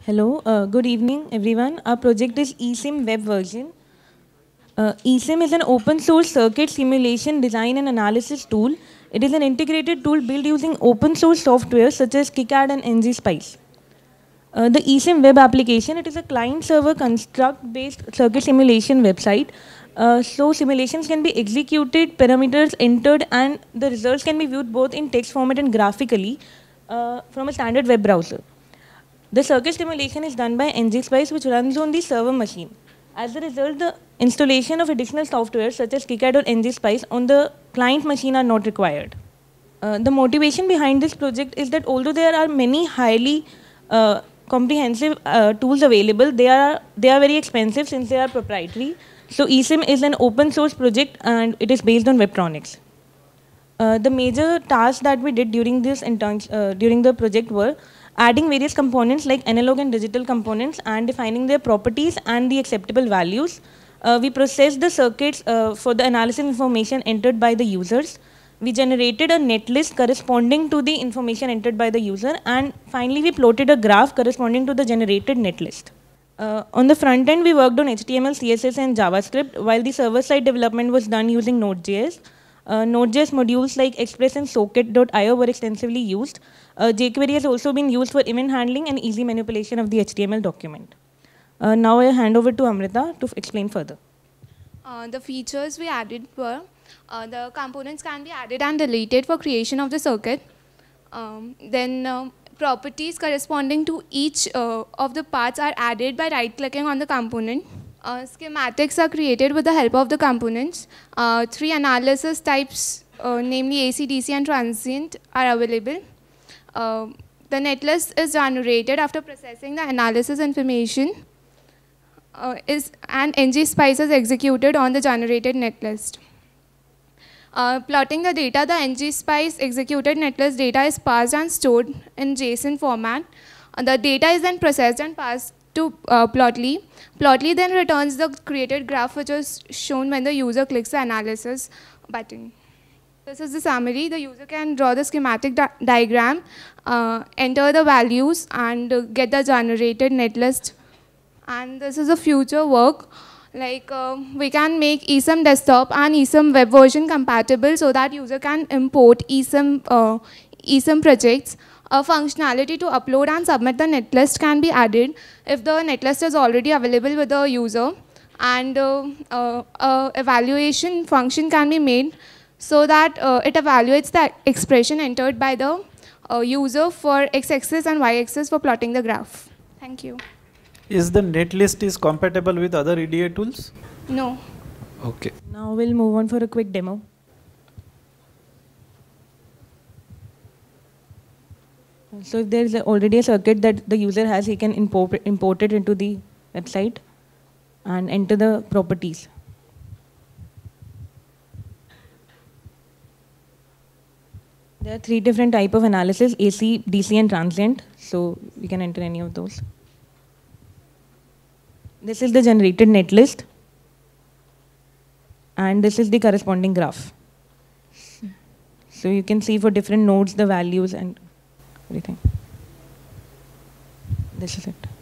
Hello, good evening everyone. Our project is eSIM web version. eSIM is an open source circuit simulation design and analysis tool. It is an integrated tool built using open source software such as KiCad and ngSpice. The eSIM web application, it is a client-server construct-based circuit simulation website. So simulations can be executed, parameters entered, and the results can be viewed both in text format and graphically from a standard web browser. The circuit simulation is done by ngSpice, which runs on the server machine. As a result, the installation of additional software such as KiCad or ngSpice on the client machine are not required. The motivation behind this project is that although there are many highly comprehensive tools available, they are very expensive since they are proprietary. So eSIM is an open source project and it is based on Webtronics. The major tasks that we did during this during the project were adding various components like analog and digital components and defining their properties and the acceptable values. We processed the circuits for the analysis information entered by the users. We generated a netlist corresponding to the information entered by the user, and finally we plotted a graph corresponding to the generated netlist. On the front end, we worked on HTML, CSS, and JavaScript, while the server-side development was done using Node.js. Node.js modules like Express and Socket.io were extensively used. jQuery has also been used for event handling and easy manipulation of the HTML document. Now I hand over to Amrita to explain further. The features we added were the components can be added and deleted for creation of the circuit. Then properties corresponding to each of the parts are added by right-clicking on the component. Schematics are created with the help of the components. 3 analysis types, namely AC, DC, and transient, are available. The netlist is generated after processing the analysis information. And ngSpice is executed on the generated netlist. Plotting the data, the ngSpice executed netlist data is passed and stored in JSON format. The data is then processed and passed to Plotly. Plotly then returns the created graph, which is shown when the user clicks the analysis button. This is the summary. The user can draw the schematic diagram, enter the values, and get the generated netlist. And this is a future work. Like we can make eSIM desktop and eSIM web version compatible so that user can import eSIM projects. A functionality to upload and submit the netlist can be added if the netlist is already available with the user, and evaluation function can be made so that it evaluates the expression entered by the user for x-axis and y-axis for plotting the graph. Thank you. Is the netlist is compatible with other EDA tools? No. Okay. Now we'll move on for a quick demo. So if there is already a circuit that the user has, he can import it into the website and enter the properties. There are 3 different types of analysis: AC, DC, and transient. So we can enter any of those. This is the generated netlist, and this is the corresponding graph. So you can see for different nodes the values and everything. This is it.